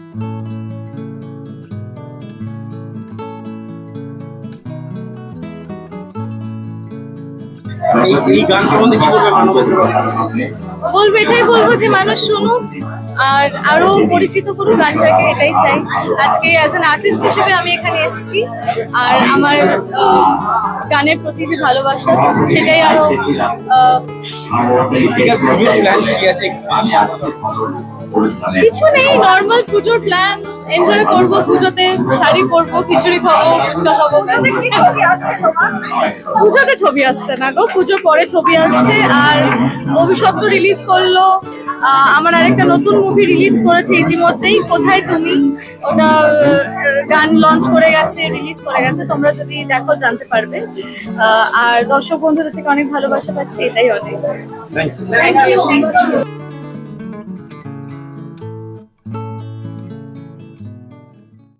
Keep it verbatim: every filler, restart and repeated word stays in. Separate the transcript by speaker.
Speaker 1: বলবো এটাই বলবো যে মানুষ শুনুক আর আরো পরিচিত করুক গানটাকে, এটাই চাই। আজকে অ্যাজ অ্যান আর্টিস্ট হিসেবে আমি এখানে এসেছি, আর আমার গানের প্রতি যে ভালোবাসা সেটাই আরো কিছু নেই, নর্মাল পুজোর প্ল্যান, এনজয় করবো, পুজোতে শাড়ি পরবো, খিচুড়ি খাবো, ফুচকা খাবো। পুজোতে ছবি আসছে না গো, পুজোর পরে ছবি আসছে। আর অভিশপ্ত রিলিজ করলো, আমার আরেকটা নতুন মুভি রিলিজ করেছে ইতিমধ্যেই, কোথায় তুমি, ওটা গান লঞ্চ করে গেছে, রিলিজ করে গেছে, তোমরা যদি দেখো জানতে পারবে। আর দর্শক বন্ধুদের থেকে অনেক ভালোবাসা পাচ্ছি, এটাই অনেক। Thank you.